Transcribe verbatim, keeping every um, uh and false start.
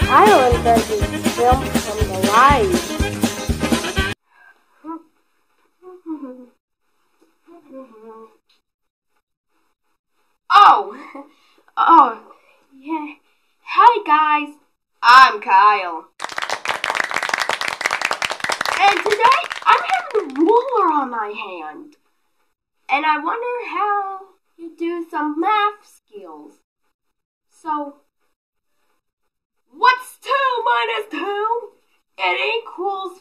Kyle invented film from the light. Oh, oh, yeah. Hi guys, I'm Kyle. And today I'm having a ruler on my hand. And I wonder how you do some math skills. So, what's two minus two? It equals